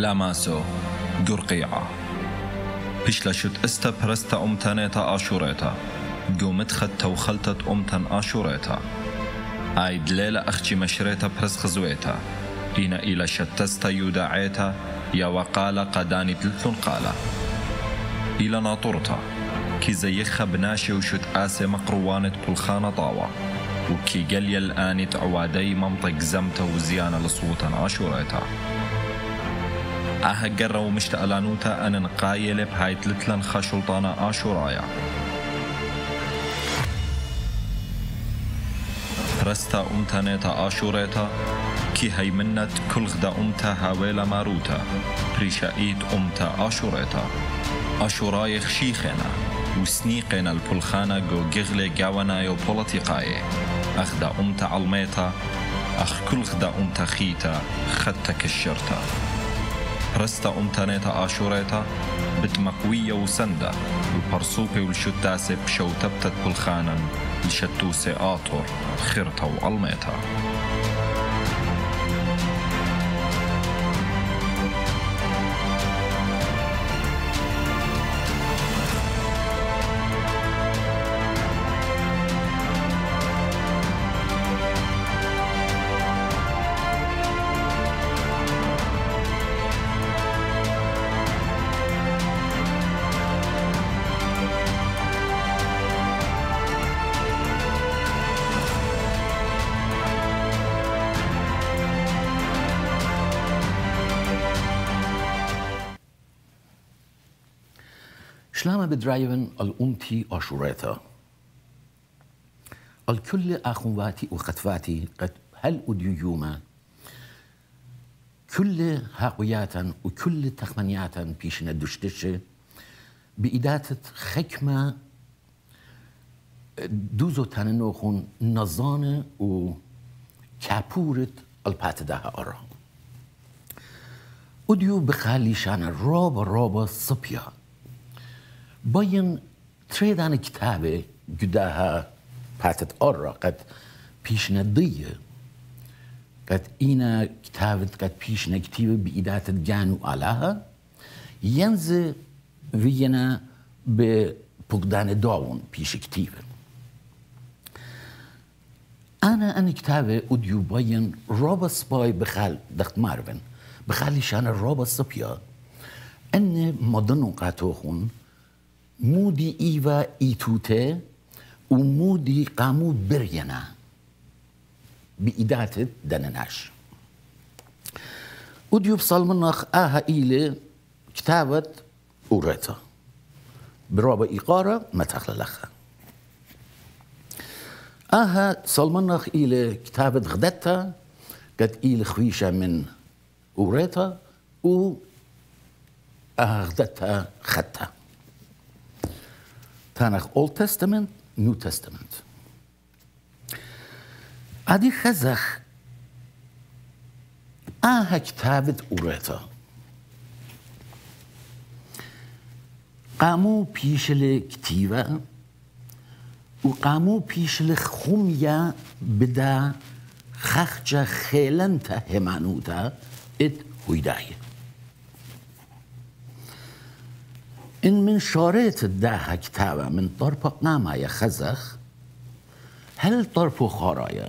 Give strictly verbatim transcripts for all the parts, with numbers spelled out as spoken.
لاماسو قرقيعة بيشلشت استا برستا أمتانيتا آشوريتا قومت خدتا وخلتت أمتن آشوريتا عايد ليلة أخجي مشريتا برس خزويتا إينا إلى شتستا يوداعيتا يا وقالا قداني تلتن قالا إلى ناطورتا كي زيخها بناشي وشت آسي مقروانت بلخانة طاوة وكي قليا الآنت عوادي منطق زمتا وزيانة لصوتا آشوريتا آها قرر ومشت ألانوتا أنا نقايل بهاي تلتلن خاشلطانا آشورايا رستا أمتانيتا آشوريتا كي هاي منت كل غدا أمتا هاويلا ماروتا بريشايت أمتا آشوريتا آشوراي خشيخينا وسنيقنا البلخانة جو جغلي جاوانا يو بوليتيقاي أخدا أمتا علميتا أخ كل غدا أمتا خيتا خدتا كشرتا رستا أمتانيتا آشوريتا بتمقوية وسندا البرصوبي والشتاسي بشوتبتت بالخانا الشتوسي آطور خرتا وعلميتا شلامة بدرايفن الأمتي آشوريتا الكل أخواتي وخطفاتي قد هل أديوما كل هاقوياتا وكل تخمنياتا بيشنا دشتشة بإداتة خكمة دوزو تاننوخون نظانة وكابورة الباتداها أرى أديو بخالي شان رابا رابا صبيا باين تريدان كتابة جداها باتت أورا قد بيشنا ضية قد إينا كتابة قد بيشنا كتابة بإداتة جانو علاها ينزل فينا ببقدان داون بيش كتابة أنا أنا كتابة أديو باين رابا سباي بخال دخت مارفن بخالي شان الرابا الصبيا أن مدنو قاتوخون مودي إيفا إيتوتي ومودي قامو برينا بإداتة دنناش وديوب صالمناخ آها إيلي كتابة أوريتا برابا إقارة ما تخلى لخا آها صالمناخ إيلي كتابة غدتا قد إيلي خويشة من أوريتا و آها غدتا خدتا تانخ Old Testament, New Testament. عادي خزخ آها كتابة أوريتا قامو بيشل كتيبة وقامو بيشل خمية بدا خخجة خيلنتا همانوتا ات هيداية إن من شاريت الداها كتابة من طرف قامة خزخ هل طرف خرايا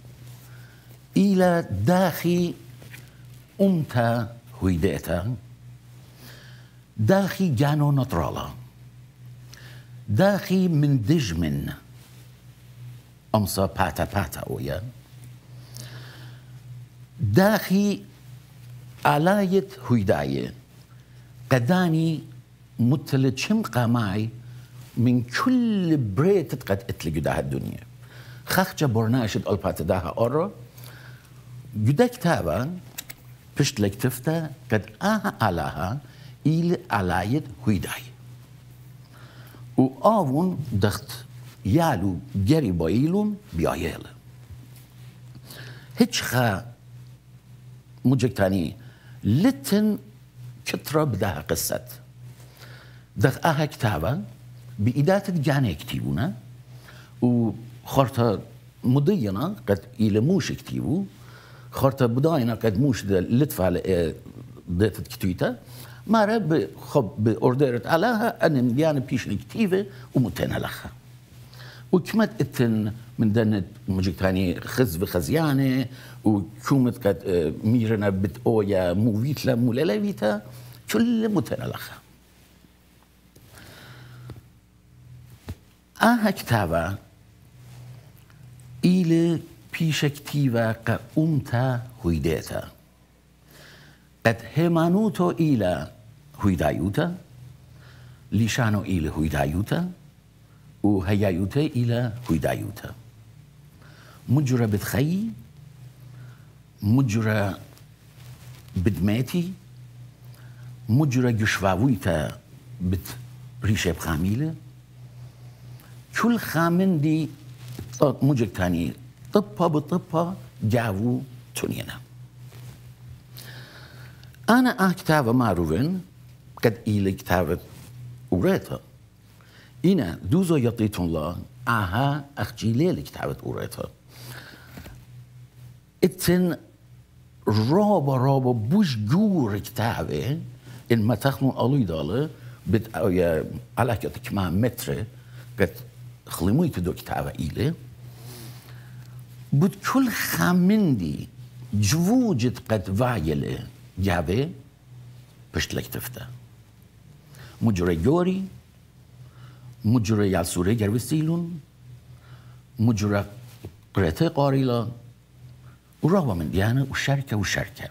إلى داخي أمتا هويديتا داخي جانو نطرالا داخي من دجمن أمسا باتا باتا ويا داخي آلاية هويداية قداني متلت شمقة معي من كل بريت قد اتلقى داها الدنيا خخجة برناشد ألبات داها أورا جدا كتابة بشت لك تفتا قد آها علاها إلى علاية هيداي وآون دخت يالو جري بايلون بيايل هيتش خا مجكتاني لتن كترة بداها قصة دخ آها كتابة بإداتة جاني يكتبونا وخارطة مضينا قد إلى موش يكتبو خارطة بداينا قد موش لتفع ضيفت كتويتا مرة خب بأوردرت علىها أنا مليانة بيش نكتيفة ومتنا لها وكمت اتن من دنت مجيكتاني خز بخزيانة وكومت كت ميرنا بتقويا موفيتلا مولالويتا كل متنا لها آها كتابة إلى بيش كتيبة كأمتا هويداتا قد همانوتو إلى هويدايوتا لشانو إلى هويدايوتا وهيايوتا إلى هويدايوتا مجرى بتخي مجرى بدماتي مجرى جشواويتا بت ريشة بخاميلة كل خامن دي مجرى تاني طبها بطبها جاوو تونينا أنا أكتابة معروفين قد إلي كتابة أوريتا إنا دوزو يطيت الله آها أخجي ليلي كتابة أوريتا اتن رابا رابا بوش جور كتابة إن ما تخلون ألوي دالة بت يا على كتك مع متر قد خلمويت دو كتابة إلي بود كل خامندي جوجت قد فايلة جابه بشتلك تفته مجرى جوري مجرى يالسوري جروسيلون مجرى قريتي قاريلا ورابا من ديانة وشركة وشركة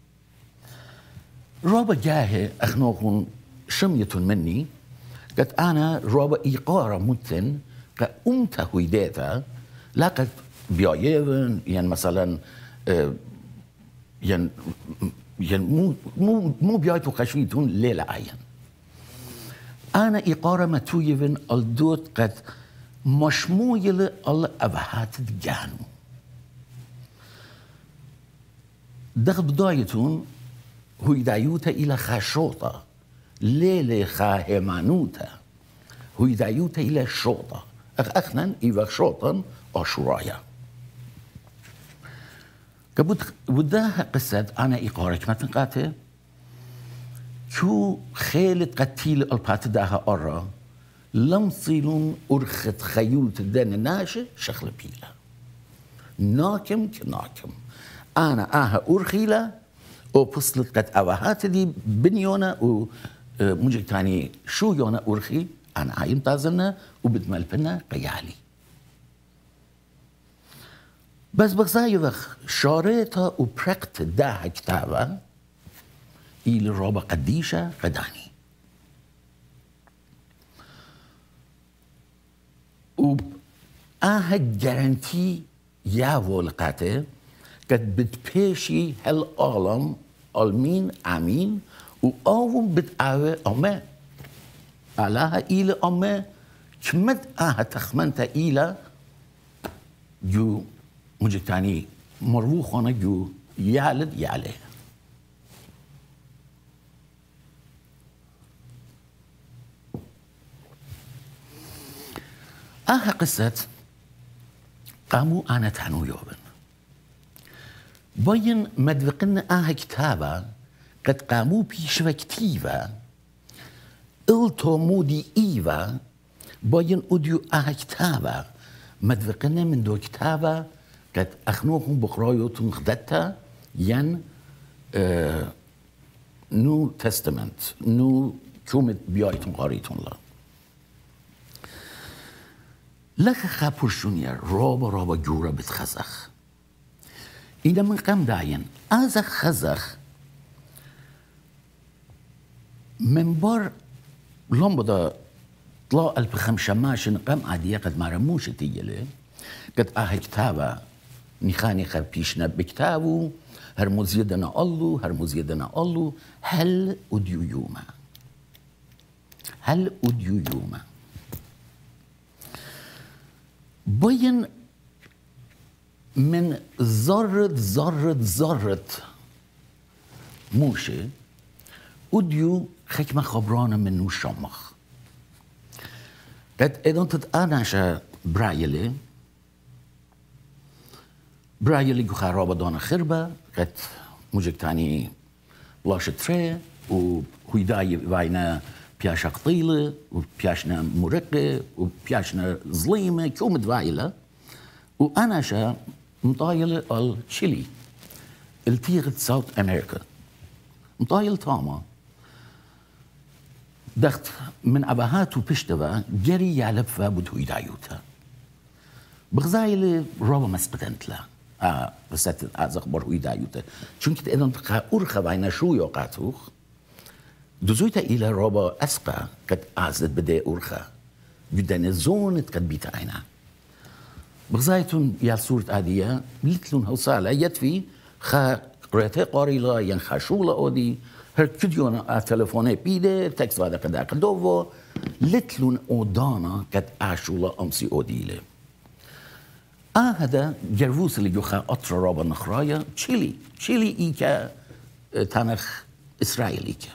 رابا جاهي أخنوخون شمية مني قد أنا رابا إيقارة متن كأمتا هويداتا لقد بيايفن يعني مثلا آه يعني يعني مو مو مو بيايتو خشويتون ليلة عين أنا إقارة متويفن الدوت قد مشمويل الأبهات الجانو دخل بدايتون هو يدعيوتا إلى خاشوطة ليلة خاهمانوتا هو يدعيوتا إلى شوطة أخنا إيوا شوطا أشرايا كبود وداها قصة أنا إقارة ما تنقاته شو خيلت قتيل البات داها أرى لم صيلون أرخت خيولت دان ناشة شخل بيلا ناكم كناكم أنا آها أرخيلا وبصلت قد أواهات دي بنيونا ومجيك تاني شو يونا أرخي أنا عايم تازلنا وبدمالبنا قيالي بس بغزايوخ شاريتا وبرقت داها كتابة إلى رابا قديشة قداني وآها جارنتي ياوو لقاته قد بتبيشي هل عالم المين عمين وآوم بتقاوي أما علاها إلى أما كمد آها تخمنتا إلى جو مجيك تاني مروخونا جو يالد يالي آها قصة قاموا أنا تانو يوبن باين مدوقن آها كتابة قد قاموا بيشوى كتيبة إلتو مودي إيوة باين أديو آها كتابة مدوقن من دو كتابة قد أخنوهم بقرايوتون خدتا ين آه نو تستمنت نو كومت بيايتون قاريتون لا لك خابورشونيا رابا رابا جورا بتخزخ إذا من قام داين أزخ خزخ من بار لون بدا طلع ألف خمسة ماشن قام عادية قد مرموش تيجي قد آه كتابة نخاني خربيشنا بكتابو هرموز يدنا الله هرموز يدنا الله هل أديو يوما هل أديو يوما باين من ذرة ذرة ذرة موشي أديو خكمة خبرانة منو شمخ قد إذا تتقانش برايلي برايلي جو خرابة دانا خربة قد موجك تاني لاشتره وهيداي واينا بياشا قطيلة وبياشنا مرقة وبياشنا ظليمة كوم دوايلة وأنا شا مطايلة الشيلي التيغة ساوث أمريكا مطايل تاما دخت من أبهات وبشتبا جري يعلبفا بدو يدايوتا بغزايلة روبا مسقدنت لا آه بس أزخبر هو يدايوتا چونك إذن تقا أرخا باينا شو يوقاتوخ دوزويتا إلى روبا أسقا قد أعزت بدي أرخا جدان زونت قد بيتا عينا بغزايتون يا صورة عادية لتلون هوصالة يدفي خا قريتي قاريلا ين خاشولا أودي هر كديون تلفوني بيده تكست وادا قد أقدوفو لتلون أودانا قد أعشولا أمسي أوديله آه هذا جروس اللي يخا أطر روبا نخرايا تشيلي تشيلي إيكا تانخ إسرائيل إيكا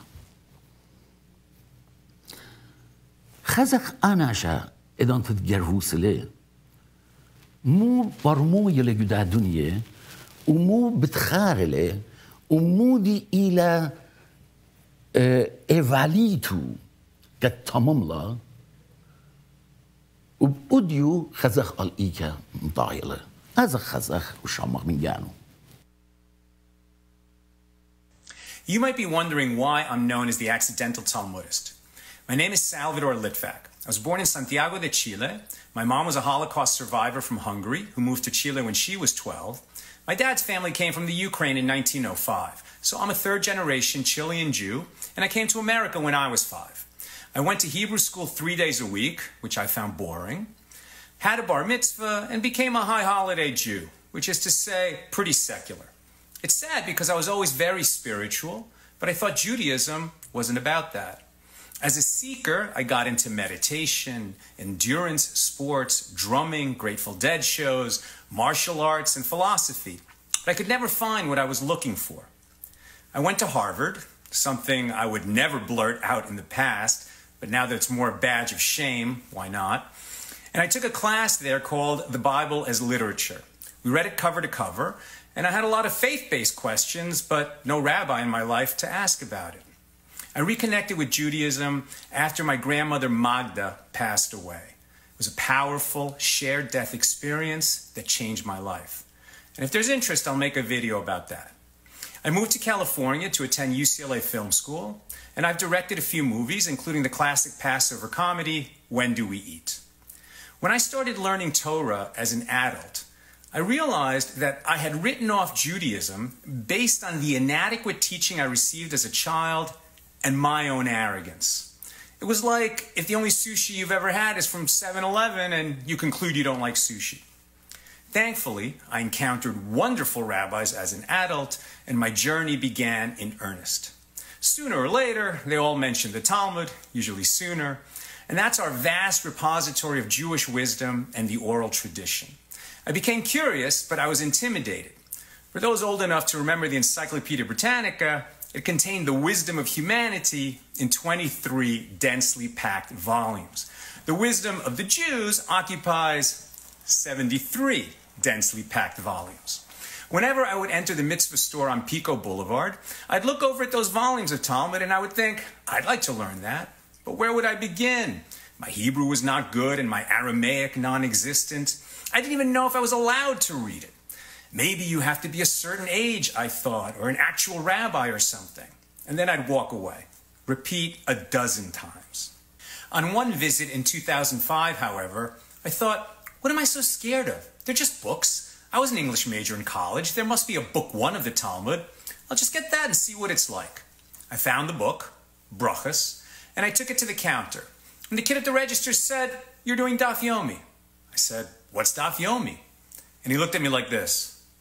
خزخ أناشا إذا أنت تجروس ليه مو برمو يلي جدا دنيا ومو بتخارله ومو دي إلى اه إيفاليتو كتمملا وبأديو خزخ الإيكا مطايلة هذا خزخ وشامخ من جانو. You might be wondering why I'm known as the accidental Talmudist. My name is Salvador Litvak. I was born in Santiago de Chile. My mom was a Holocaust survivor from Hungary who moved to Chile when she was twelve. My dad's family came from the Ukraine in nineteen oh five. So I'm a third generation Chilean Jew, and I came to America when I was five. I went to Hebrew school three days a week, which I found boring, had a bar mitzvah, and became a high holiday Jew, which is to say, pretty secular. It's sad because I was always very spiritual, but I thought Judaism wasn't about that. As a seeker, I got into meditation, endurance, sports, drumming, Grateful Dead shows, martial arts, and philosophy. But I could never find what I was looking for. I went to Harvard, something I would never blurt out in the past, but now that it's more a badge of shame, why not? And I took a class there called The Bible as Literature. We read it cover to cover, and I had a lot of faith-based questions, but no rabbi in my life to ask about it. I reconnected with Judaism after my grandmother Magda passed away. It was a powerful, shared death experience that changed my life. And if there's interest, I'll make a video about that. I moved to California to attend U C L A Film School, and I've directed a few movies, including the classic Passover comedy, When Do We Eat? When I started learning Torah as an adult, I realized that I had written off Judaism based on the inadequate teaching I received as a child and my own arrogance. It was like if the only sushi you've ever had is from seven eleven and you conclude you don't like sushi. Thankfully, I encountered wonderful rabbis as an adult, and my journey began in earnest. Sooner or later, they all mentioned the Talmud, usually sooner, and that's our vast repository of Jewish wisdom and the oral tradition. I became curious, but I was intimidated. For those old enough to remember the Encyclopedia Britannica, it contained the wisdom of humanity in twenty-three densely packed volumes. The wisdom of the Jews occupies seventy-three densely packed volumes. Whenever I would enter the mitzvah store on Pico Boulevard, I'd look over at those volumes of Talmud and I would think, I'd like to learn that, but where would I begin? My Hebrew was not good and my Aramaic non-existent. I didn't even know if I was allowed to read it. Maybe you have to be a certain age, I thought, or an actual rabbi or something. And then I'd walk away. Repeat a dozen times. On one visit in two thousand five, however, I thought, what am I so scared of? They're just books. I was an English major in college. There must be a book one of the Talmud. I'll just get that and see what it's like. I found the book, Brachos, and I took it to the counter. And the kid at the register said, you're doing Daf Yomi. I said, what's Daf Yomi? And he looked at me like this.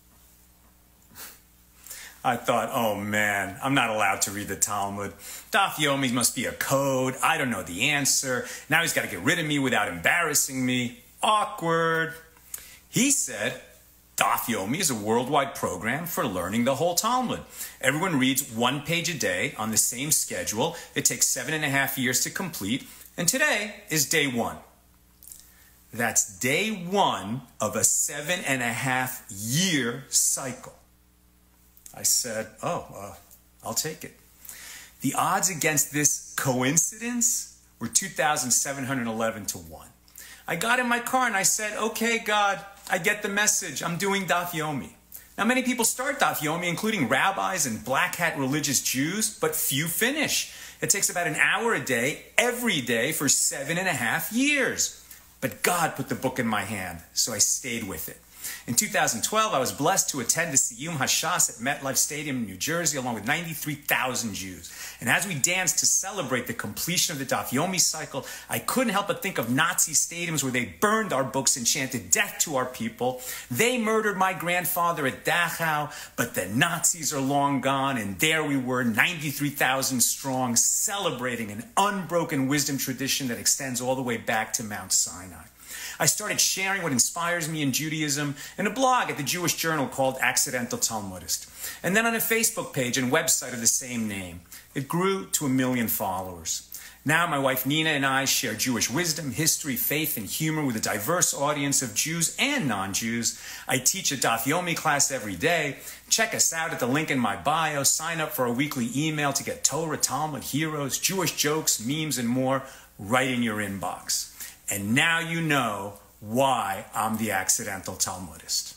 I thought, oh man, I'm not allowed to read the Talmud. Daf Yomi must be a code. I don't know the answer. Now he's got to get rid of me without embarrassing me. Awkward. He said, Daf Yomi is a worldwide program for learning the whole Talmud. Everyone reads one page a day on the same schedule. It takes seven and a half years to complete. And today is day one. That's day one of a seven and a half year cycle. I said, oh, uh, I'll take it. The odds against this coincidence were two thousand seven hundred eleven to one. I got in my car and I said, okay, God, I get the message. I'm doing Daf Yomi. Now, many people start Daf Yomi, including rabbis and black hat religious Jews, but few finish. It takes about an hour a day, every day, for seven and a half years. But God put the book in my hand, so I stayed with it. In two thousand twelve, I was blessed to attend the Siyum HaShas at MetLife Stadium in New Jersey, along with ninety-three thousand Jews. And as we danced to celebrate the completion of the Daf Yomi cycle, I couldn't help but think of Nazi stadiums where they burned our books and chanted death to our people. They murdered my grandfather at Dachau, but the Nazis are long gone, and there we were, ninety-three thousand strong, celebrating an unbroken wisdom tradition that extends all the way back to Mount Sinai. I started sharing what inspires me in Judaism in a blog at the Jewish Journal called Accidental Talmudist, and then on a Facebook page and website of the same name. It grew to a million followers. Now my wife Nina and I share Jewish wisdom, history, faith, and humor with a diverse audience of Jews and non-Jews. I teach a Daf Yomi class every day. Check us out at the link in my bio. Sign up for a weekly email to get Torah, Talmud, heroes, Jewish jokes, memes, and more right in your inbox. And now you know why I'm the Accidental Talmudist.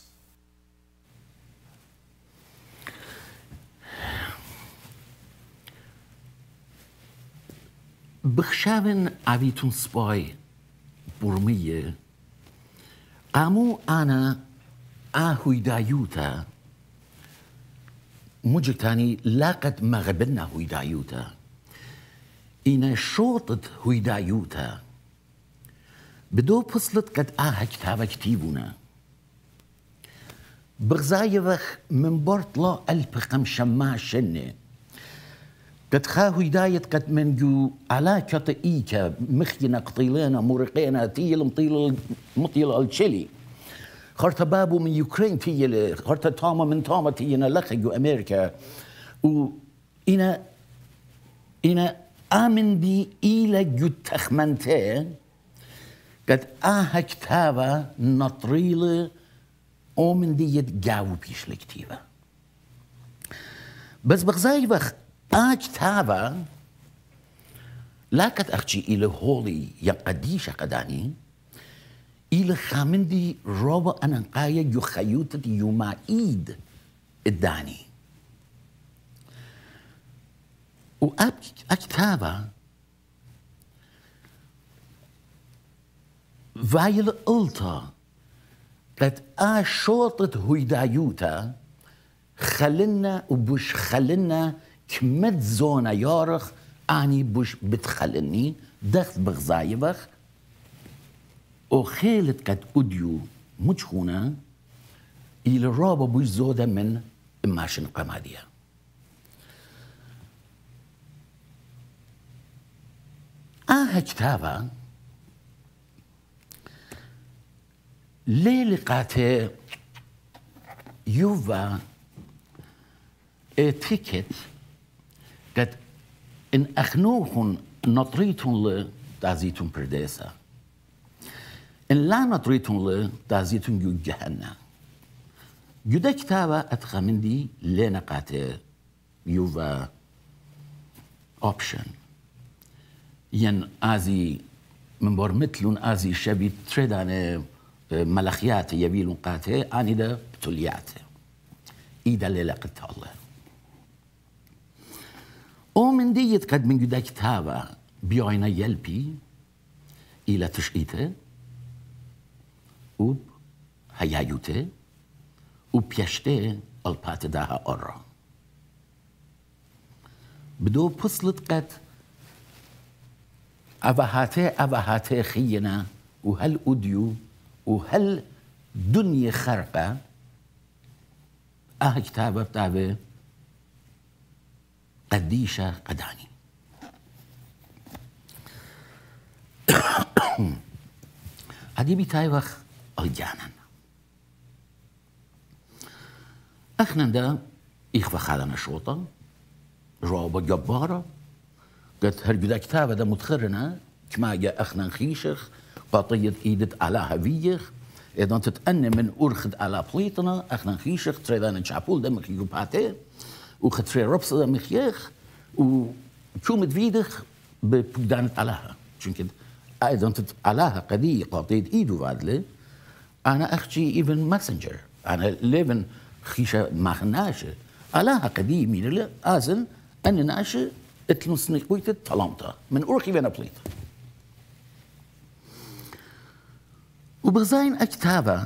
بخشاون عويتون سباي برمية قامو أنا آهوي دايوتا مجتاني لاقت مغبنا هوي دايوتا إنا شوطت هوي دايوتا بدو بصلت قد آها كتابة كتيبونا بغزايوخ من بورتلا ألبقم شما شنة قد خاهو هداية قد من جو علاكة إيكا مخينا قطيلنا مرقينا تيل مطيل مطيل التشيلي خرط بابو من يوكرين تيل خرط تاما من تاما تينا لخيو أمريكا و إنا إنا آمن بي إيلا جو تخمنتين قد آها كتابة نطريلة أومن ديت جاو بيش لكتيبة بس بغزاي بخ آه كتابة لا قد أخشي إلى هولي يقديش قداني إلى خامندي روبا أنقايا يخيوتة يومايد الداني وأب كتابة فايل قلتا قد آشوطت هيدايوتا خلنا وبش خلنا كمد زونا يارخ أني بش بتخلني دخت بغزايبخ وخيلت قد أديو مجخونا إلى رابا بش زودة من إماشن قمادية آها كتابة ليه لقاته يوفا اتيكت قد ان اخنوهن نطريتون ل تعزيتون برديسا ان لا نطريتون ل تعزيتون جو جهنم جدا كتابة اتخا من دي ليه نقاته يوفا اوبشن ين ازي من بور مثلون ازي شبي تريدانه ملخيات يبيلون قاته أني ده بتولياته إيدا اللي لقيت الله ومن ديت قد من جدا كتابة بيعنا يلبي إلى تشقيته وب هيايوته وبيشته البات داها أرى بدو بصلت قد أبهاته أبهاته خينا وهل أديو وهل دنيا خرقة آه كتابة بتابة قديشة قداني هدي بتايوخ الجانن اخنا دا إخوة خالنا شوطة جوابة جبارة قد هرجدا كتابة دا متخرنا كما جاء اخنا خيشخ قاطية إيدت على هفيخ إذا تتأنى من أرخد على بليطنا أخنا خيشخ تريدان شعبول دمك يوباتي وختري ربصة مخيخ وشومت فيدخ ببدانة علاها عشان كده أيضا تت علاها قضية قاطيت إيدو فادلة أنا أخشي إيفن ماسنجر أنا ليفن خيشة ما خناشة علاها قضية مين اللي أزل أن ناشة اتلمسني قويت طلامتا من أورخي بنا بليت وبغزاين أكتابة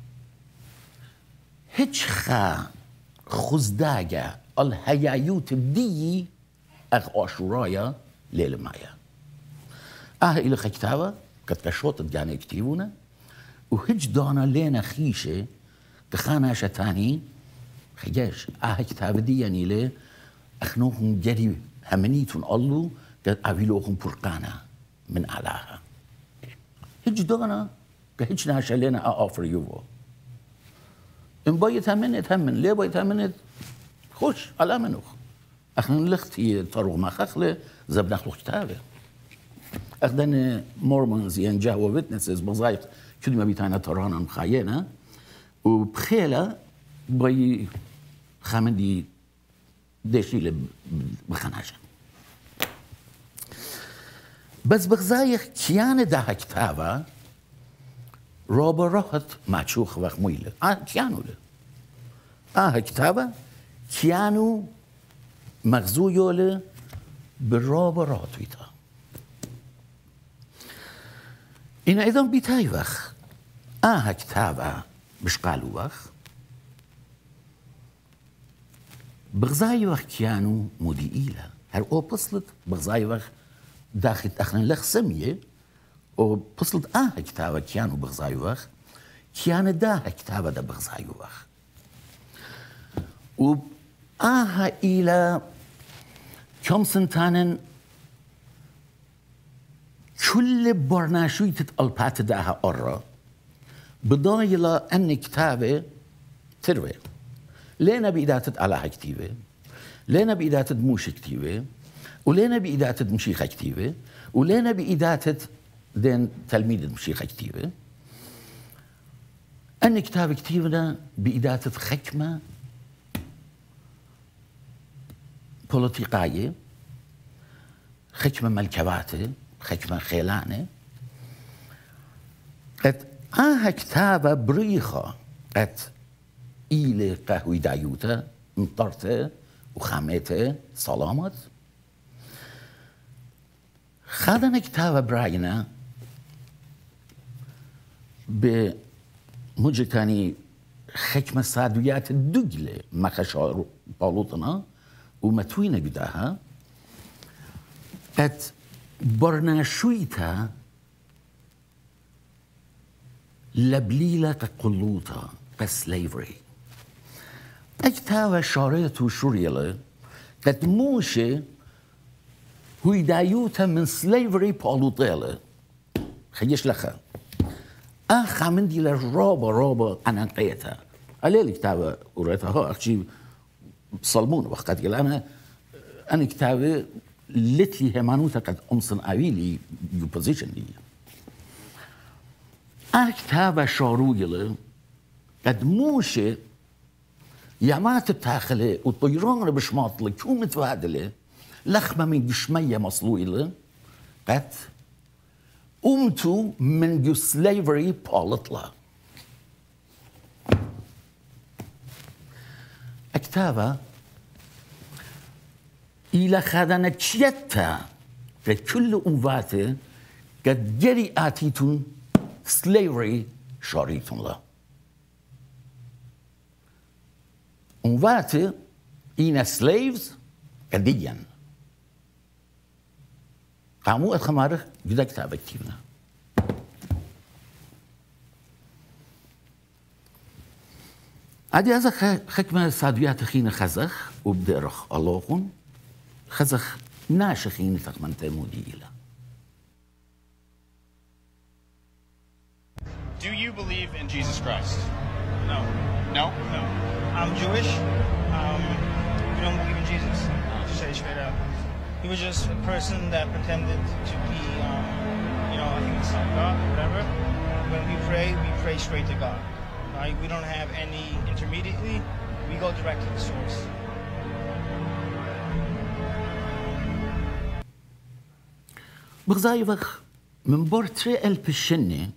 هتشخا خزداجة الهيايوت بدي أخ أشورايا ليلة معايا آه إلى خكتابة قد كشوت الجاني يكتبونا وهج دانا لينا خيشة كخانا شتاني خجاش آه كتابة دي يعني ليه أخنوهم جري همنيتون الله قد أبيلوهم برقانا من أعلاها هج دانا كهج ناشا لينا أوفر يوفو إن بيت همنت همن ليه بيت همنت خوش على منوخ اخن لختي طرو ما خخله زب نخلو كتابه اخدن مورمونز ين جهوة ويتنسز بزايق كل ما بيتانا ترانا مخاينة وبخيلة بي خامندي ديشي بخناشة بس بغزايق كيان ده كتابة روبا راحت معشوخ وخمويلة اه كيانو له اه كتابة كيانو مغزو يوله بالرابة راتويتا إن أيضا بيتاي وخ آها كتابة مش قالوا وخ بغزاي وخ كيانو مودي إيلا هر أو بصلت بغزاي وخ داخل أخنا لخ سمية أو بصلت آها كتابة كيانو بغزاي وخ كيان داها كتابة دا بغزاي وخ وآها إلى كم سنتانن كل برناشوية البات داها أرى بضايلة أن كتابة تروي لينا بإداتة على كتيبة لينا بإداتة موش كتيبة ولينا بإداتة مشيخة كتيبة ولينا بإداتة دين تلميذ مشيخة كتيبة أن كتابة كتيبنا بإداتة حكمة بوليتيقية حكمة ملكواتة حكمة خيلانة قد آها كتابة بريخة قد إيلي قهوي دايوتا مطرته وخامته سلامت خادنا كتابة براينا بمجتاني حكمة سادويات الدجلة مخشار بالوطنا ومتوينة بداها قد برناشويتا لبليلة كقلوطة كسليفري اكتاوى شاريتو شوريلة قد موشي هويدايوتا من سليفري بالوطيلة خيش لخا اخا من دي لرابا رابا انا قيتها عليه الكتابة وريتها هو اخشي صلمون وقت قال انا انا كتابة لتلي همانوتا قد امصن اويلي يو بوزيشن لي اه كتابة شارويلة قد موشي يامات التاخلة والطيران بشماطلة كو متوادلة لخمة من جشمية مصلويلة قد قمتوا من جو سليفري بالطلة اكتابة إلى خادنة شيتا كل أوفاته قد جري آتيتون سليفري شاريتون له أوفاته إينا سليفز قديا قاموا الخمارخ جدا كتابة كتيبنا عادي هذا حكمة سادويات خينا خزخ وبدرخ اللهون خزخ ناشخين تقمن تمودي إلى. Do you believe in Jesus Christ? No. No? No. I'm Jewish. Um, we don't believe in Jesus. To say it straight up. He was just a person that pretended to be, um, you know, I think the Son of God, whatever. When we pray, we pray straight to God. Right? We don't have any intermediately. We go direct to the source. بغزايفخ من بورتري البشنة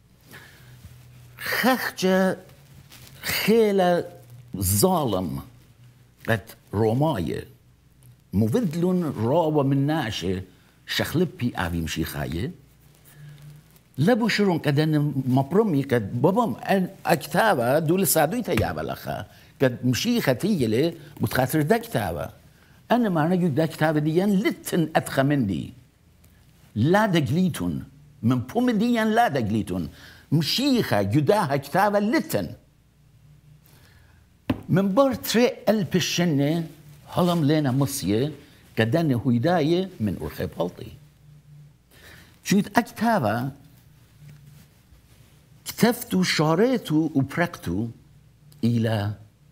خخجة خيلة ظالم قد روماية مفدلون راوة من ناشة شخلبي أبي مشي خاية لبو شرون كدن مبرمي كد بابام أن أكتابة دول سادوي تيابا لخا كد مشي ختيلة بتخاطر دا كتابة أنا ما نجد دا كتابة ديان لتن أتخى من دي لا دقليتون من بوم ديان لا دقليتون مشيخة جداها كتابة لتن من بورتري البشنة هلم لنا مصية كدن هيداية من أرخي بلطي شويت أكتابة كتفتو شاريتو وبركتو إلى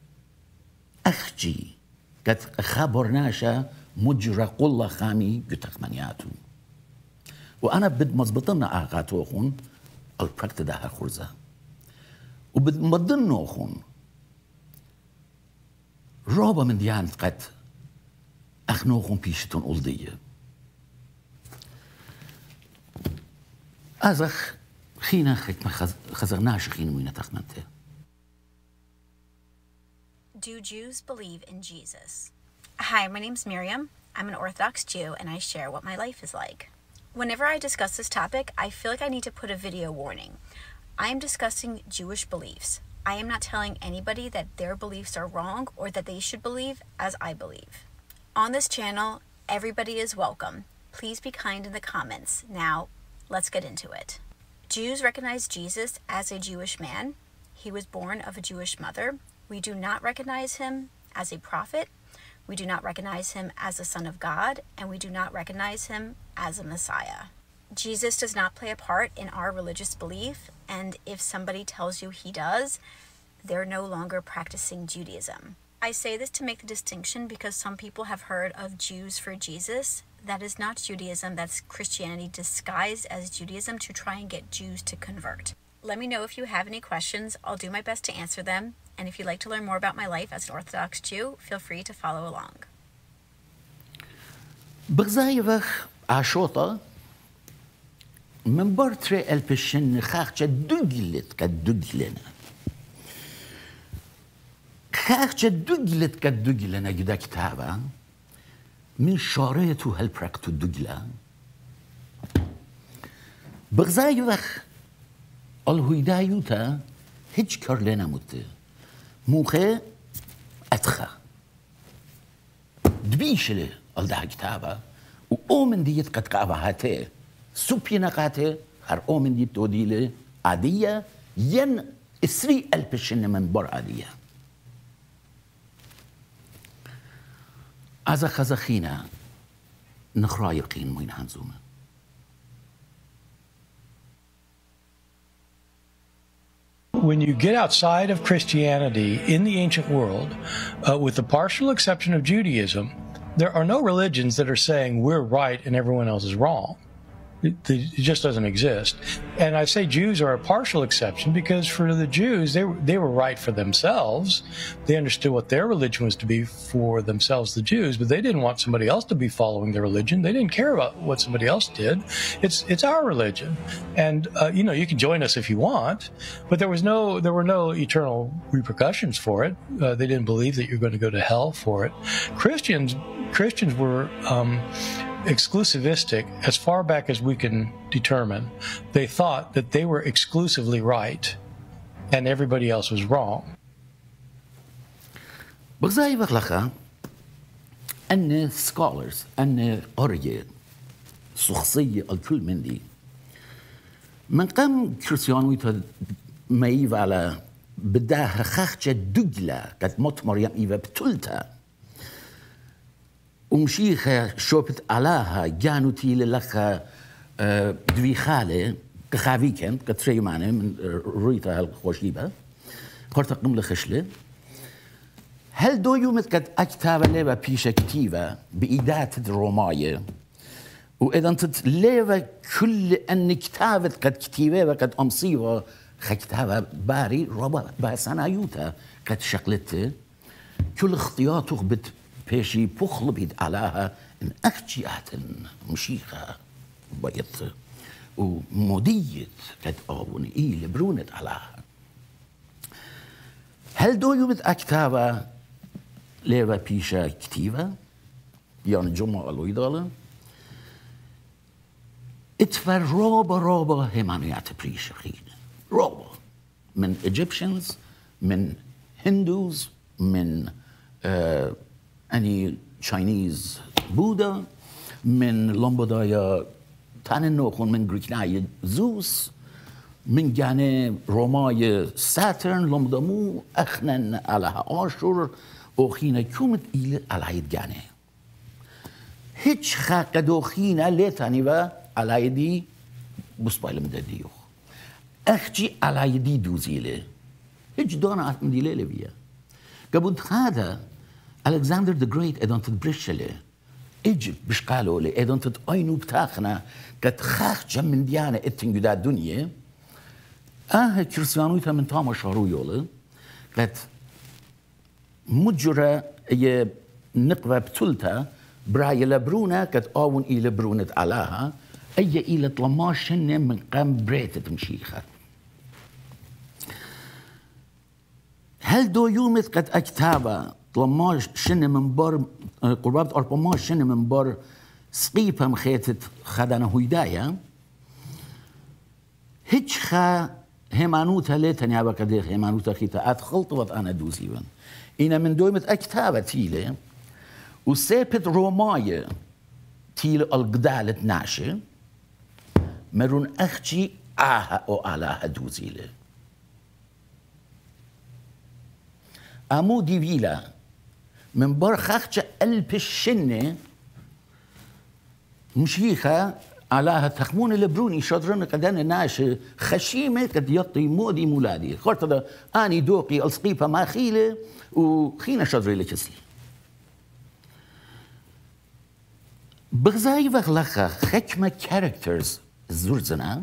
أخجي قد خبرناشا مجرى قلة خامي بتخمنياتو وأنا بد مزبطنا آغاتو أخون البركت داها خرزة وبد مضنو أخون رابا من ديانة قد أخنو أخون بيشتون أولدية أزخ خينا خيت ما خزرناش خين وين تخمنته. Do Jews believe in Jesus? Hi, my name's Miriam. I'm an Orthodox Jew and I share what my life is like. Whenever I discuss this topic, I feel like I need to put a video warning. I am discussing Jewish beliefs. I am not telling anybody that their beliefs are wrong or that they should believe as I believe. On this channel, everybody is welcome. Please be kind in the comments. Now, let's get into it. Jews recognize Jesus as a Jewish man. He was born of a Jewish mother. We do not recognize him as a prophet. We do not recognize him as the Son of God, and we do not recognize him as a Messiah. Jesus does not play a part in our religious belief, and if somebody tells you he does, they're no longer practicing Judaism. I say this to make the distinction because some people have heard of Jews for Jesus. That is not Judaism, that's Christianity disguised as Judaism to try and get Jews to convert. Let me know if you have any questions. I'll do my best to answer them. And if you'd like to learn more about my life as an Orthodox Jew, feel free to follow along. بغزايفخ عشوطة من بورتري البشن خاخجة دقلت كدقلنا خاخجة دقلت كدقلنا جدا كتابة من شاريتو هالبركتو دقلة بغزايفخ الهيدايوتا هيج كارلنا مت موخي أتخا دبيشلي الدا كتابة وأومن ديت قد قابهاته سوبينا قاته هر أومن ديت توديلي عادية ين إسري البشن من بر عادية أزا خزخينا نخرايقين موين هنزومه When you get outside of Christianity in the ancient world, uh, with the partial exception of Judaism, there are no religions that are saying we're right and everyone else is wrong. It, it just doesn't exist. And I say Jews are a partial exception because for the Jews, they, they were right for themselves. They understood what their religion was to be for themselves, the Jews, but they didn't want somebody else to be following their religion. They didn't care about what somebody else did. It's it's our religion. And, uh, you know, you can join us if you want, but there was no, there were no eternal repercussions for it. Uh, they didn't believe that you're going to go to hell for it. Christians, Christians were, um, exclusivistic as far back as we can determine. They thought that they were exclusively right and everybody else was wrong. بغزاي بغلقة أن scholars أن قرية شخصية الكل من دي من قام كريستيانويتا ما يفعل على بداها خاخشة دجلة قد موت مريم إيفا بتلتا ومشيخة شوبت علاها جانو تيلي لخا دوي خالي كخافي كنت كتريو معنا من رويتا هالخوشيبة قرطة قملة خشلة هل دو يومت قد أكتابة ليبا بيشا كتيبة بإيدات الروماية وإذا انت ليبا كل أن كتابة قد كتيبة قد أمصيبة خكتابة باري ربا باسانا يوتا قد شقلته كل اختياطه بت بيشي بخل بيد علاها إن أخجيات مشيخة باید ومودية قد آوني إيه لبرونت علىها هل دو يومت أكتابة ليفا بيشا كتيبة يعني جمعة الويدالة اتفر رابا رابا همانيات بريشة خينة رابا من Egyptians من Hindus من آه أني Chinese بودا من لومبودايا تاننوخون من غريكناي زوس من جانب روماي ساترن لومدامو أخنن على آشور وخينا كومت إلى على جانب هيش خاقدو خينا لتاني و على يدي بسبايل مدديو أخجي على يدي دوزيله هيش دونا أتم دي ليلة بيا قبل هذا ألكسندر the Great أدون تدبرشله إيجيب بش قالوا لي أدون تتأينو بتاخنا قد خاخ من ديانة اتنجو دا الدنيا آه كريستيانويتا من تاما شهرو يولا قد مجرى يه نقوى بتلتا براي لبرونا قد آون إلى برونة علاها أي إلى طلماشن من قام بريتة مشيخة هل دو يومت قد أكتابا طلماشن من بار قربات أربعماشن من بار سقيفة مخيتت خدانا هيدايا هيج خا همانوتا ليتنيا بكدير همانوتا خيتا أدخلت وط أنا دوزيون إنا من دومت أكتابة تيلي وسيبت روماية تيلي القدالة ناشي مرون أخجي آها أو آلاها دوزيلي أمو ديفيلا من بار خخجة قلب الشنة مشيخة علىها تخمون البروني شادرنا قدان ناش خشيمة قد يطي مودي مولادي خورت هذا أني دوقي السقيفة ما خيلة وخينا شادري لكسلي بغزاي وغلقة خكمة كاركترز زورزنا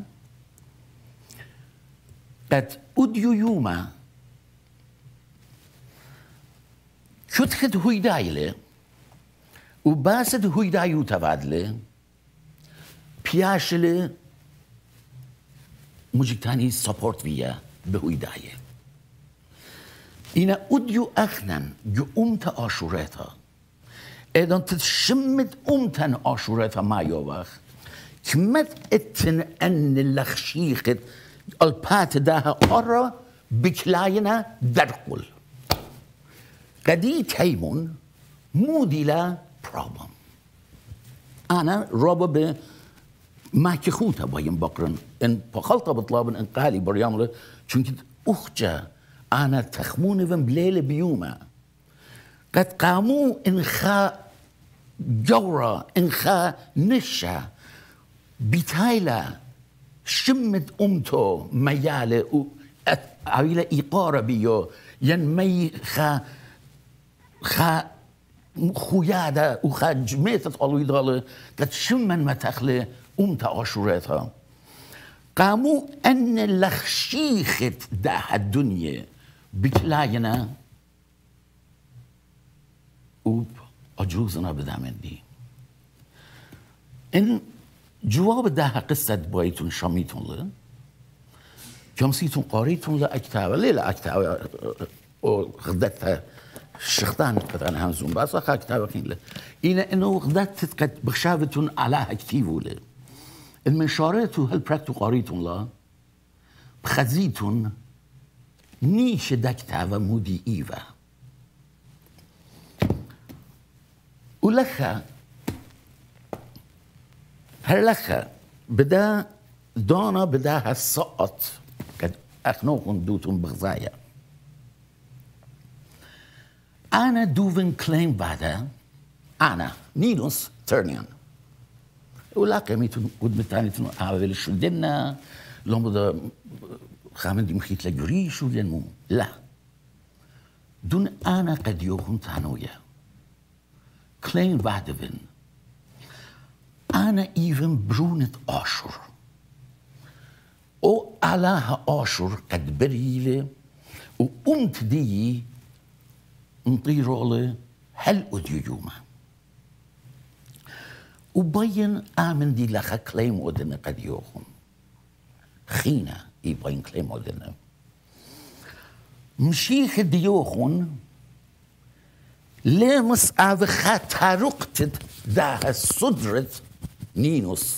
قد أديو يوما شتخد هويدايلة وباسد هويدايو تبادلة بياشله مجتاني سبورت فيا بهويداية إنا أديو أخنن جو أمت آشوريتا إذن تتشمت أمتن آشوريتا ما يوبخ كمت اتن أن اللخشيخت البات داها أرى بكلاينا درقل قدي تيمون مودي لا problem أنا رابا ب ما كخوتا باين بقرن إن بخلطة بطلابن إن قالي بريامله چونك أخجا أنا تخمون فن بليلة بيوما قد قاموا إنخا جورا إنخا نشا بتايلا شمت أمتو ميالة عويلة إيقارة بيو ين مي خا خا خويادة وخا جميتة الويدالة قد شمن ما تخلي أمت عاشورتها قاموا أن لخشيخت ده الدنيا بكلاينا وب أجوزنا بدامن دي إن جواب ده قصة بايتون شاميتون له جمسيتون قاريتون له أكتابة ليه لا أكتابة وغدتها الشخطان قد أنا همزون بس أخا أكتابة كين له إنا إنه غدت قد بخشافتون علىها كتيبو له المنشاراتو هالبراكتو قاريتون لا بخزيتون نيش دكتابة مودي إيفا ولخا هاللخا بدا دانا بدا هالسقط قد أخنوكم دوتون بغزايا أنا دوفن كلين بعدا أنا نيلوس ترنيان ولا قيمتون قد متعنيتون أعوال شلدنا لهم بدا خامن دي مخيط لجريش ولنمو لا دون أنا قد يوخن تعنويا كلين بعدفن أنا إيفن برونة آشور أو علاها آشور قد بريلة وقمت دي نطيرولي هل أديو يوما وبين آمن دي لخا كليم ودنا قد يوخن خينا يبين كليم ودنا مشيخ ديوخن لمس أفخا تارقتت ده صدرت نينوس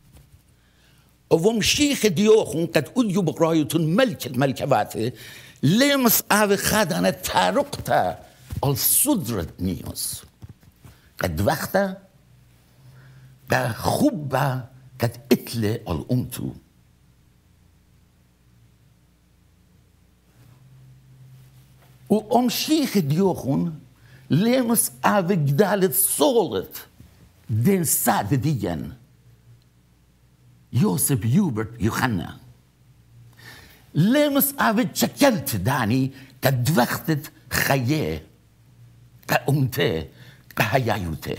ومشيخ ديوخن قد أديو بقرايتون ملكة ملكواته لمس أفخا دانا تارقتا الصدرت نينوس قد وقتا ده خوبا قد اتله الأمتو وأمشيخ ديوخن لمس أفك دالت صولت دين ساد ديان يوسف يوبرت يوحنا لمس أفك شكلت داني قد وقتت خيه كأمته كهيايوته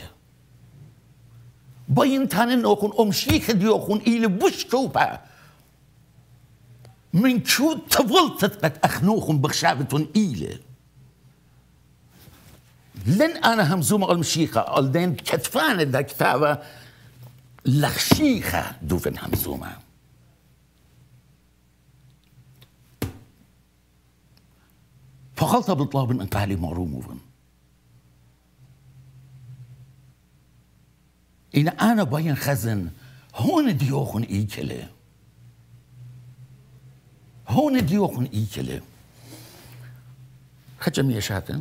باين تاني نوخن أمشيخ ديوخن إلي بوشكوبا من كو تولتت قد أخنوخن بخشابتون إيلي لن أنا همزومة المشيخة ألدين كتفان دا كتابة لخشيخة دوفن همزومة فخلطة بطلاب انقالي معروموفن إن أنا باين خزن هون ديوخن إيكلي هون ديوخن إيكلي خجم يشاتن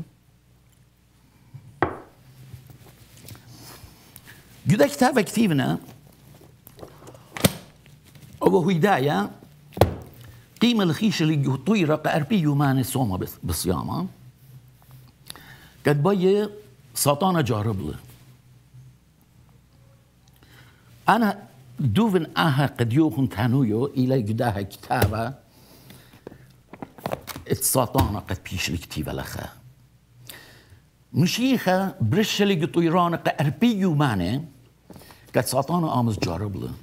جدا كتابة كتيبنا وهو هداية قيمة الخيش اللي يطيرة قاربي يومان صومة بصيامة قد باي ساطانة جارب له أنا دوفن آها قد يوخن تانويو إلى جداها كتابة الساطانة قد بيش الكتيبة لخا مشيخة برش اللي يطيران قاربي يومانه قد ساطانة آمز جارب له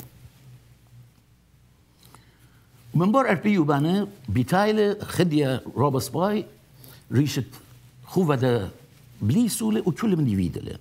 من بار أربيو بانه بيتايل خدية روبس باي ريشت خوفة دا بليسولة وكل من يفيدله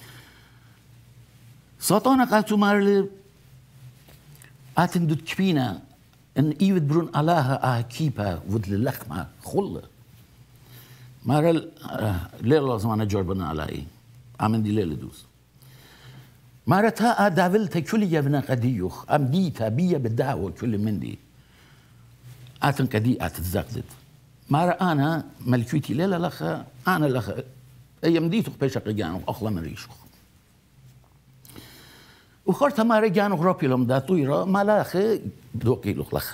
ساطانا قاتو مارل آتن دوت كبينة ان ايود برون علاها آه كيبا ودل اللخمة خلة مارل ليلة زمانة جربنا علي آمن دي ليلة دوس مارتها آه داولتا كل يبنا قديوخ أم ديتا بيا بالدعوة كل من دي آتن كدي آتتزاقلت مارا أنا ملكوتي ليلة لخا أنا لخا أيام ديتو بيشق جانو أخلا من ريشو وخرت مارا جانو رابي لهم دا طويرة مالاخي دوكي لخ لخا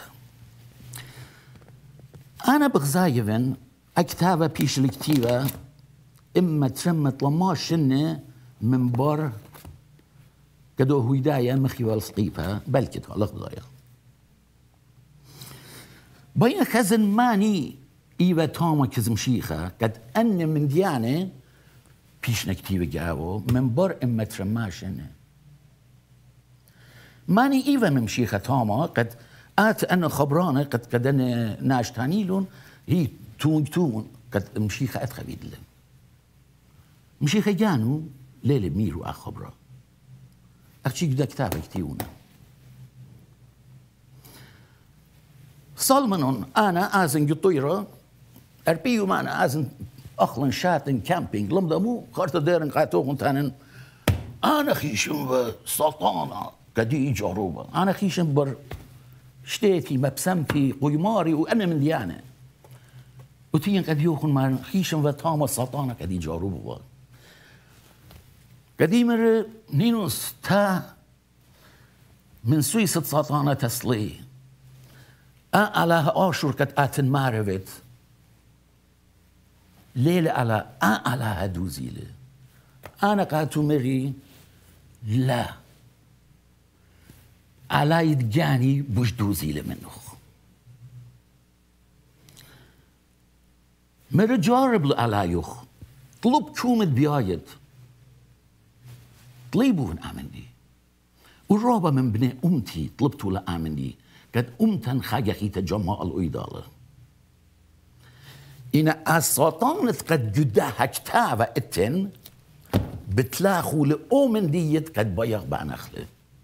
أنا بغزايفن أكتابة بيش الكتيبة إما ترمت لما شنة من بار كدو هويدايا مخي والسقيفة بلكتها لخبضايا باين خزن ماني إيوة تاما كزم شيخة قد أن من ديانة بيش نكتيبة جاوه من بار إما ترماشنة ماني إيوة من شيخة تاما قد آت أنا خبرانة قد قد أنا ناشتانيلون هي تون تون قد مشيخة أتخبيد لهم مشيخة جانو ليلة ميرو أخبرا أخشيك دا كتابة كتيونا صالمنون أنا آزن جطيرة أربيو معنا آزن أخلن شاتن كامبينج لمدا مو خارطة ديرن قاتوغن تانن أنا خيشن بسلطانة قدي جاروبة أنا خيشن بر شتيتي مبسمتي قيماري وأنا من ديانة وتين قد يوخن مع خيشن وطامة سلطانة قدي جاروبة قدي مر نينوس تا من سويسة سلطانة تسلي على آشور قد آتن معرفت ليلة على على هدوزيلة أنا قاتو مري لا على يدجاني بوش دوزيلة منه مري جارب على يخ طلب كومت بيايد طلبون آمندي والرابع من بني أمتي طلبتو لآمندي قد أمتن خاجخي تجمع الأيدالة إن السلطانة قد جداها كتابة اتن بتلاخو لأومن ديت قد بيغ بعنخله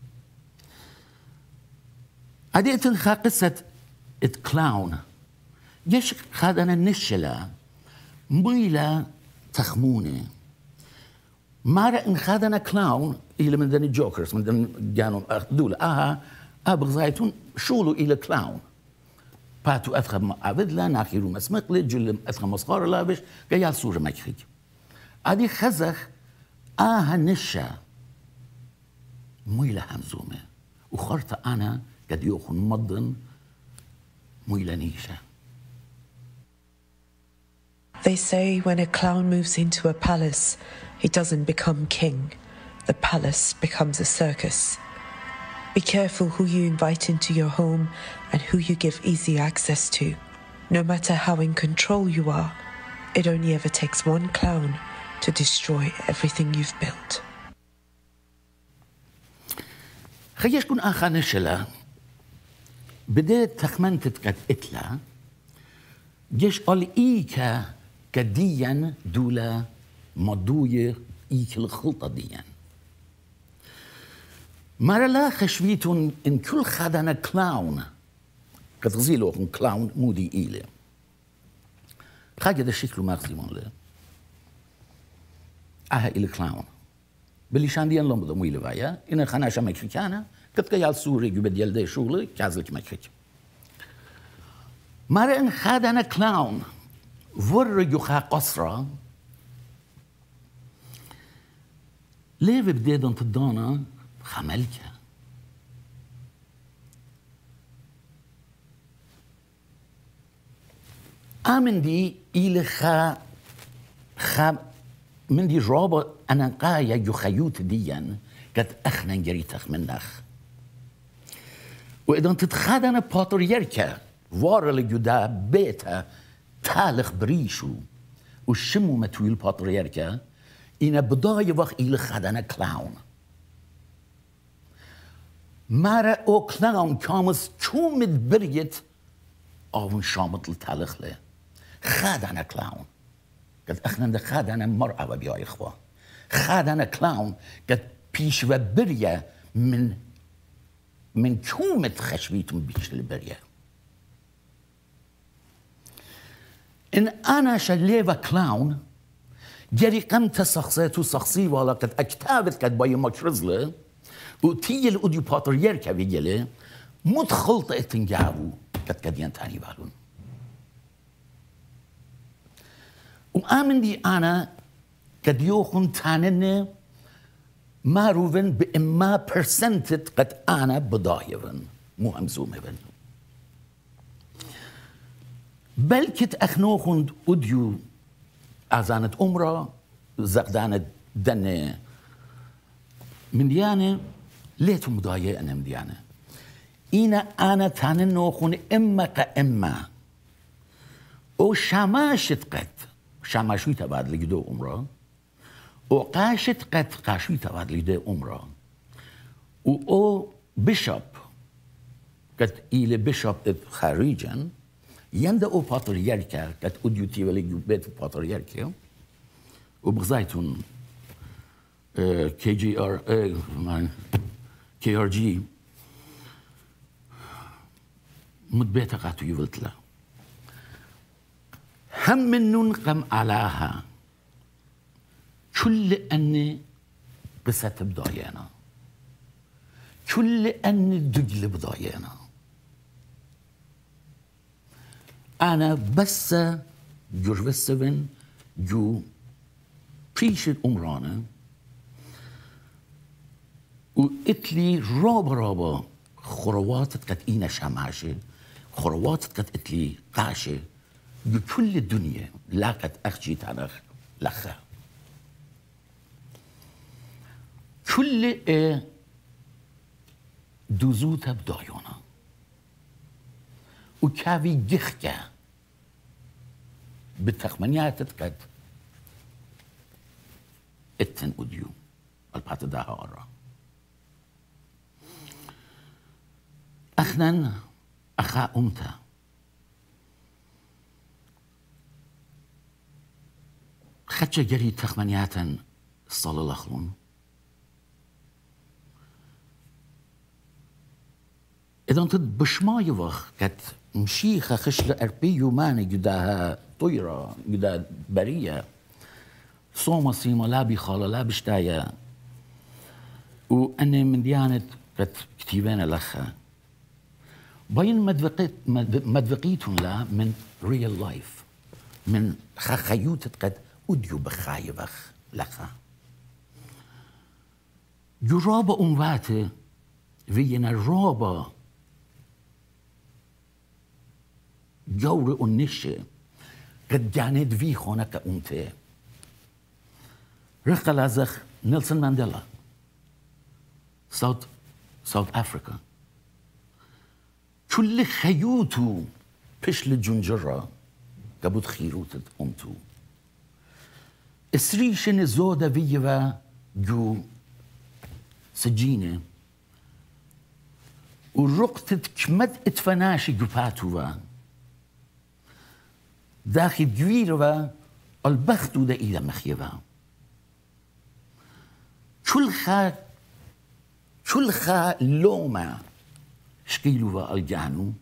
عديت انخا قصة اتكلاون جيش خادنا النشلة ميلا تخمونه مارا ان خادنا كلاون إلى من دن الجوكرز من دن جانو دول آها أبغزايتون شولو إلى كلاون باتو أدخل عبد لا ناخيرو مسمقلي جل أدخل مسخار لابش قيال سورة مكخيج عدي خزخ آها نشا ميلا همزومة وخرت أنا قد يوخن مضن ميلا نيشا. They say when a clown moves into a palace, he doesn't become king. The palace becomes a circus. Be careful who you invite into your home and who you give easy access to. No matter how in control you are, it only ever takes one clown to destroy everything you've built. خيش كون آخر نشلا بدأت تخمنت قد إتلا جيش قال إيكا كديا دولا مضوية إيك الخلطة ديا مرة لا خشبيتون إن كل خدنا كلاون كتغزيلو كلاون مودي إيلي خاجة ده شكله مغزيمون له أها إلي كلاون بلي شانديان لهم بدو مويلي بايا إن خناشا مكريكانا كتكيال سوري بديال دي شغلي كازلك مكريك مرة إن خدنا كلاون ورجو خا قصرة ليه بديدن تدانا خملكة آمن دي إلي خا خا من دي رابط أنا قايا جو خيوت ديان قد أخنا جريتخ منخ وإذا تتخادنا باتر يركا وارل جدا بيتا تالخ بريشو وشمو متويل باتر يركا إنا بداية وقت إلي خادنا كلاون مارا او كلاون كامس چومد بريت آون شامت التالخ له خادنا كلاون قد اخنا ده خادنا مرأة وبيا إخوة خادنا كلاون قد بيش وبريا من من چومت خشبيتم بيش البريا إن أنا شليفا كلاون جري قمت شخصيتو شخصي ولا قد أكتابت قد باي مكرزله وتيجي الأوديو باتر يركا بيجله متخلطة تنجابو قد كديان تاني بالون وآمن دي أنا قد يوخن تانن معروفن بإما برسنتت قد أنا بضايفن مو همزومة بن بلكت أخنوخن أوديو أزانت أمرا زقدانت دن من ديانة ليتو مضايق أنا من ديانة إنا أنا تانن نوخن إما كإما أو شماشت قد شماشوي تبعد لجدو أمرا أو قاشت قد قاشوي تبعد لجدو أمرا و أو بيشوب قد إلي بيشوب خارجا يند أو باترياركا قد أديوتي ولجو بيت باترياركا وبغزايتون كي جي ار كي ار جي مدبيتا قاتو يولتلا هم منون قم علاها كل أني قصة بدايانا كل أني دجل بدايانا أنا بس جرب السبن جو بريش الأمرانة وإتلي رابا رابا خرواتت قد إينا شماشة خرواتت قد إتلي قاشة بكل الدنيا لا قد أخجي تانخ لخا كل إيه دوزوتا بدايونا وكافي جخكا بالتخمنيات قد اتن أوديو البات داها أرى أخنن أخا أمتا خدش جري تخمنياتا صلى الله عليه إذا أنت بشماي وخ كت مشيخة خشل أربيو ماني جداها طيرة جدا برية صومة صيمة لا بخالة لا بشتايا وأنا من ديانة كت كتيبان لخا بين مدفقيت مدفقيتهم لا من ريال لايف من خخيوت قد أديو بخايبخ لخا جرابة أمواته فينا رابة جور النشة قد جانت في خونك أمته رقا لازخ نيلسون مانديلا ساوث ساوث أفريقيا كل خيوتو بش للجنجرة قبض خيروت أمتو اسريشن الزودة فيوا جو سجينة ورقتت كمد اتفناشي جباتوا داخل جويروا البختو دا إلى مخيوا شلخا شلخا لوما شكيلوا الجانو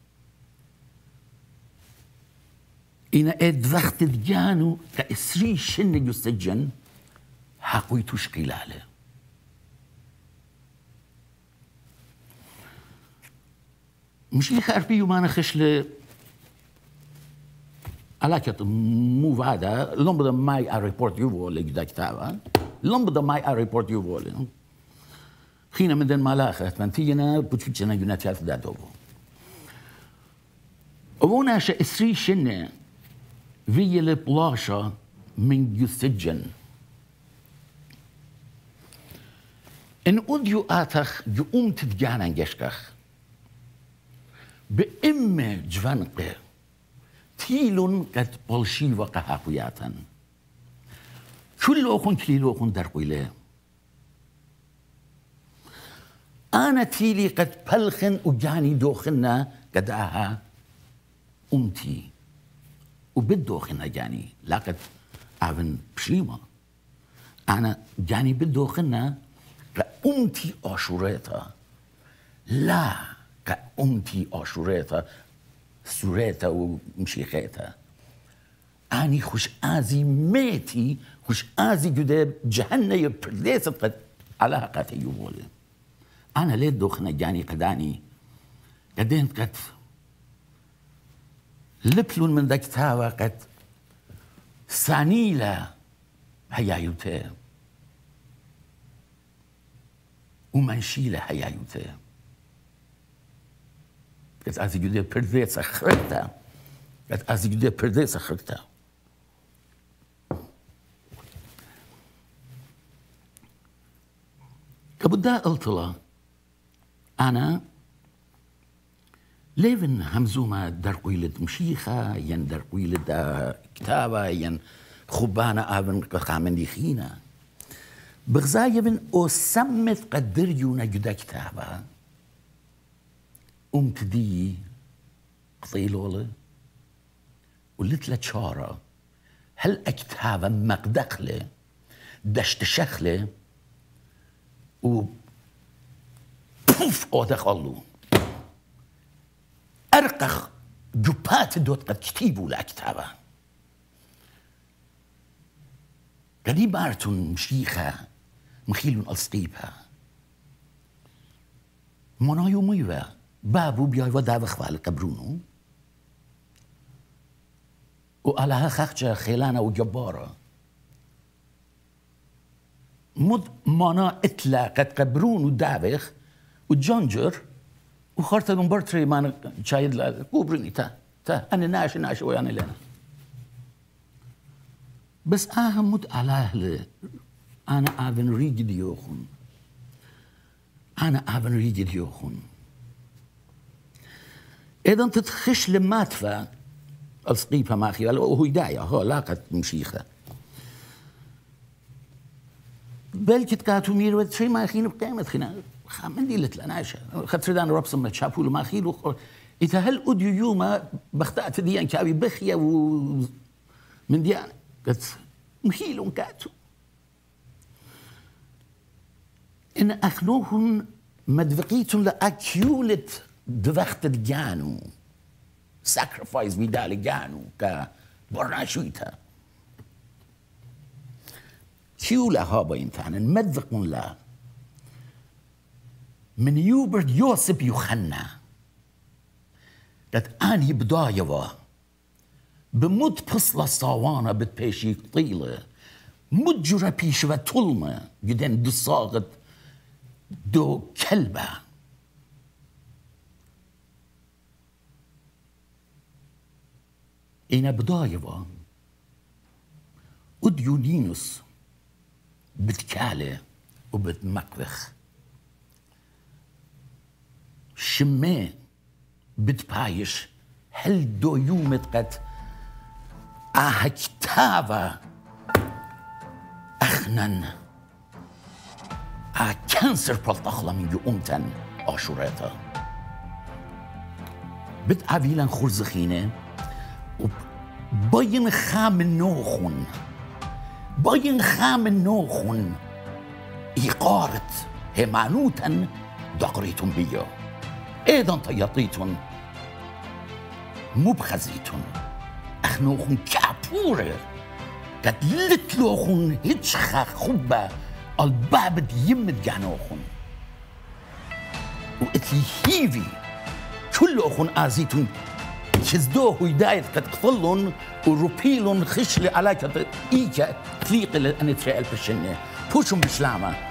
إن إد وقت الجانو كإسري شن يسجن حقويتو شكيلاله مش يخربيو ما نخشل علاقة مو هذا لم بده ماي أريبورت يوفول اللي كتابه لم بده ماي أريبورت يوفول خينا من دن مالاخة تمنتينا بتشجنا يونات يالف دادوبو وانا شا اسري شنة في البلاشة من يسجن ان اوديو آتخ يقوم تتجانا جشكخ بإم جوانقه تيلون قد بلشي وقهاقياتا كل أخون تليلو أخون درقويله أنا تيلي قد بلخن وجاني دوخنا قد آها أمتي وبدوخنا جاني لا قد أفن بشيمة أنا جاني بدوخنا كأمتي أشوريتا لا كأمتي أشوريتا سوريتا ومشيخيتا أني خوش آزي ميتي خوش آزي جدا جهنة يبرديست قد على حقاتي يقولي أنا ليه دوخنا جاني قداني قدين قد لبلون من ذاك تاوى قد سانيلا هيايوتي ومنشيلا هيايوتي قد آزي جدا برديست أخرجتا قد آزي جدا برديست أخرجتا كبدا قلت له أنا ليفن همزومة درقويلة مشيخة ين درقويلة كتابة ين خبانة آبن قامن خينا بغزايبن أو سمت قدر يونا جدا كتابة أمت دي قطيلولة ولت لتشارة هل أكتابة مقدقلة دشت شخلة و بوف أودخلو أرقخ جبات دوت قد كتيبوا لأكتابة قدي بارتون مشيخة مخيلون ألسقيبها منايو ميوة بابو بياي وداو خوال قبرونو وعلىها خخجة خيلانة وجبارة مد مانا إطلاق قد قبرون ودابخ وجانجر وخارت برتري مان شايد لا كوبرني تا تا أنا ناش ناش ويانا لنا بس أهم مد على أهل أنا أبن ريجد يوخون أنا أبن ريجد يوخون إذا تتخش لما تفا السقيفة ما أخي هو هداية هو لاقت مشيخة بلكي تكاتو مير شيء ما أخينا بقيمة خنا خامن دي لت لناشة خدت دان ربصم ما تشافوا له ما أخيله إذا هل أوديو يوما بختات ديان كابي بخيا و من ديان قلت مخيلون كاتو إن أخنوهن مدفقيتن لأكيولت دوخت الجانو sacrifice بدال جانو كبرناشويتا كيولا هابا ينتعن مدفقن لا من يوبرد يوسف يوحنا دات أني بدايوا بمد بصلة صاوانا بتبيشي طيلة مد جرى بيشوة طلمة جدين دو صاغت دو كلبة إنا بدايوا أديونينوس بتكالة وبتمقوخ شمي بتبايش هل دو يومت قد آه كتابة أخنن آه كانسر بالتخلى من جو أمتن آشوريتا بت عويلا خرزخينة وباين خام النوخون باين خام النوخون إيقارت همانوتا دقريتون بيا ايضا طياطيتون مبخزيتون اخنوخن كابورة قد لتلوخن هتشخا خبا البابد يمد جانوخن واتلي هيفي كلوخن آزيتون كزدوه يدايت قد قفلون وروبيلون خشل علاكة إيكا تليق لأن تريال بشنة بوشن بشلامة